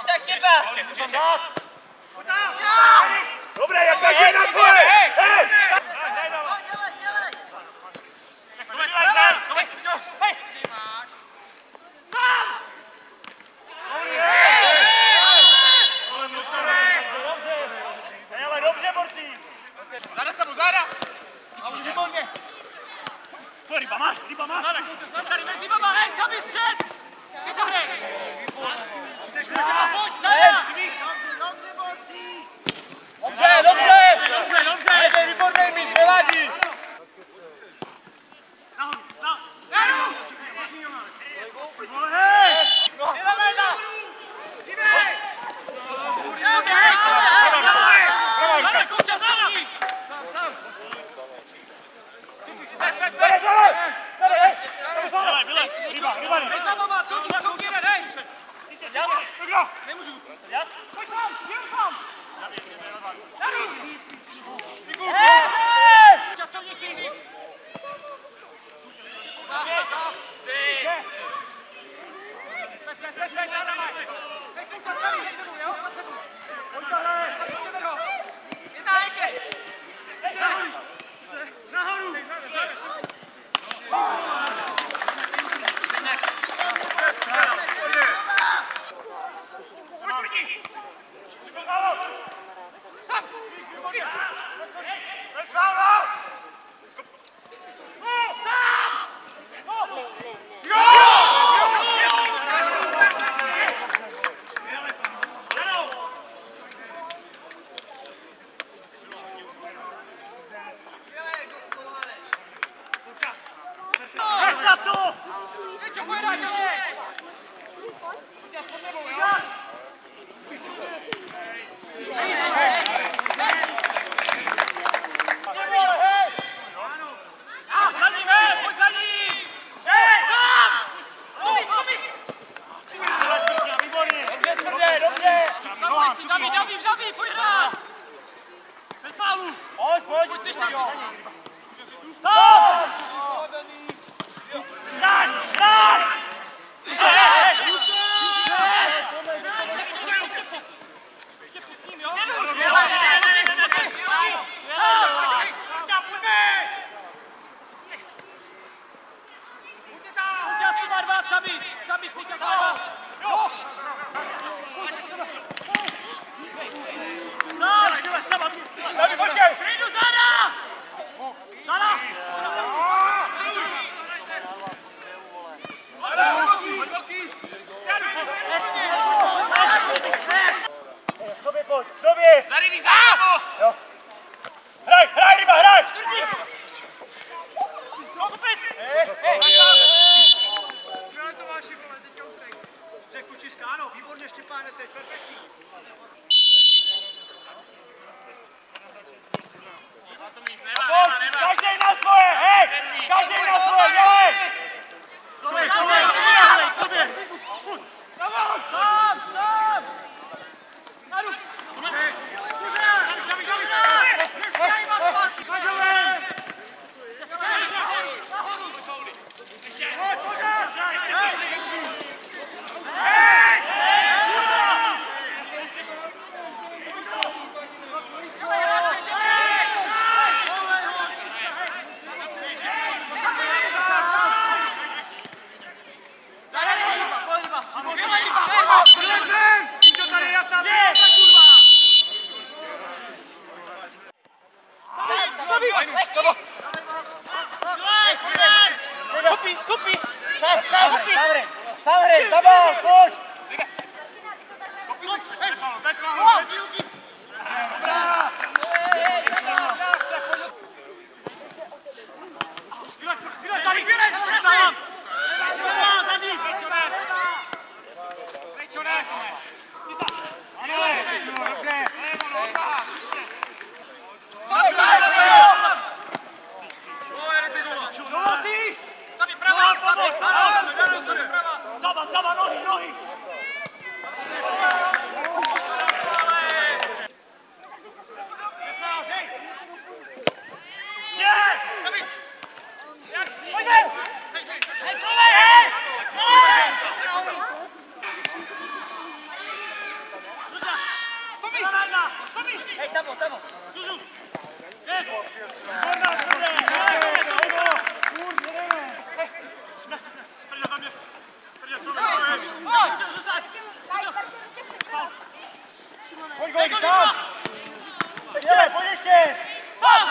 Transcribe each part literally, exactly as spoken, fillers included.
Dobré, jak tak je na svoje! Hej! Hele, dobře, borci! Záda se mu, záda! Výborně! Pojď, ryba, máš, ryba, máš! Tady mezi baba, hej, co bys střed! Vytáhnej! Pojď, záda! Dobře, dobře! Dobře, dobře! Jsi výborný, míč, nevadí! Nahoru! Hej! Nemůžu. Pojď tam, jen tam. Časovně chvíří. Pes, pes, pes, pes, zadamaj. Řekni to tady, řekni to, jo? Pojď tohle. Jedna ještě. Nahoru! tamo, tamo. Pojď, Gojk, sám! Ještě, pojď ještě! Sám!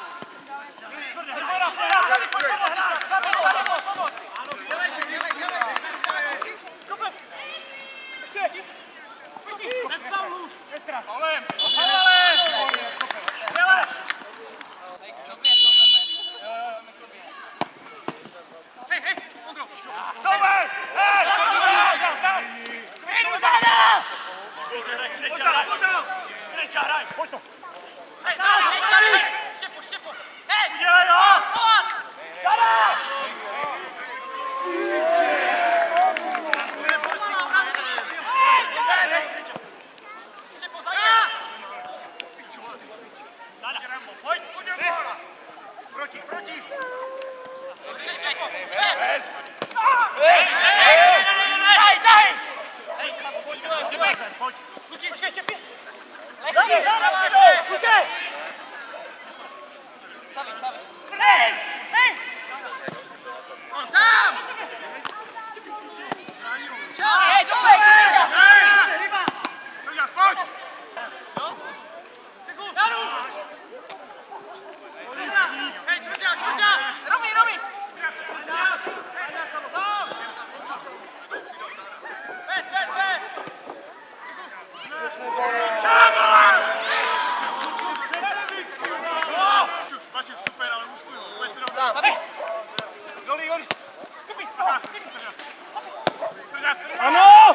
Ano!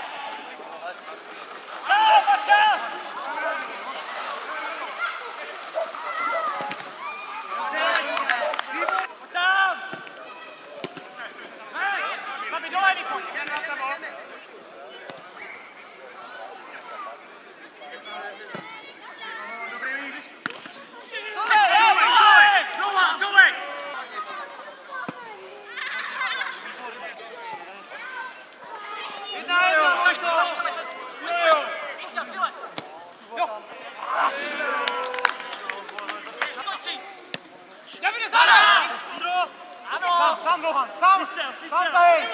Sám Lohan, sám! Sám tady!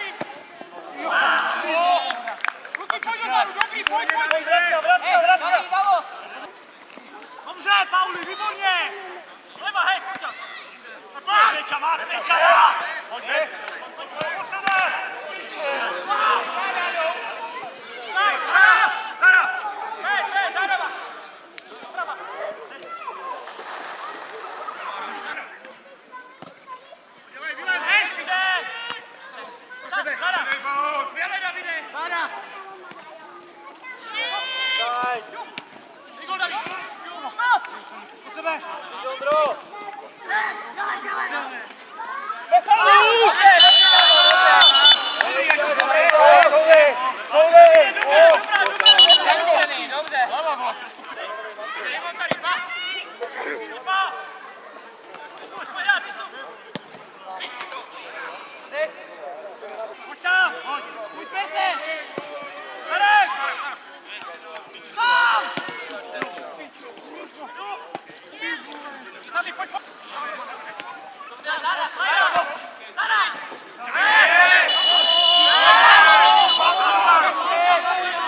Ruky, pojď dozadu, dobrý, pojď, pojď! Vratka, vratka, vratka! Dobře, Pauli, výborně! Leva, hej, pojď čas! Neča, má, neča! Pojď, pojď, pojď, Zara! Hej, hej, Zarava! Prava! Vylez, hej, píše! Zara! Vylez, Davide! Zara! Igor, David! Pojď sebe! Jondro! Veselý! Dobře. Ivan tady, dva. Dva. Pojď, pojď, já, vystup. Pojď tam. Pojď pese. Marek. Sám. Tady, pojď, pojď. Zara, Zara. Zara.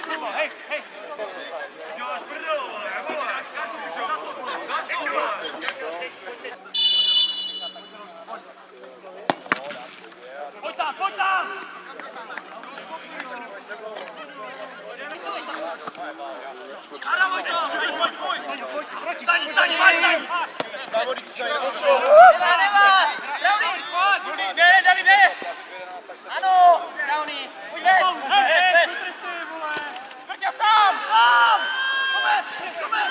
kurva, hej, hej. Si děláš prdelo, vole, vole. Za co, vole? Pojď tam, pojď tam! Adam, pojď to! Pojď, pojď, proti, Staň, staň, staň! Brownie, ne, David, ne! Ano, Brownie, pojď ven! hej, hej, Vrťa sám, sám! Tome, tome!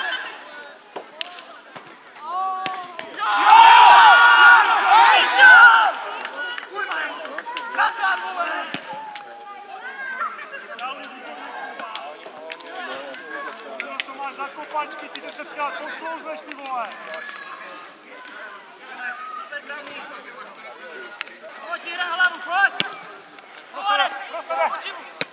Nazdar, vole! Co máš za kopačky, ty desetkrát podklouzleš, ty vole. Pojď, jíra hlavu, pojď! Pro sebe, pro sebe.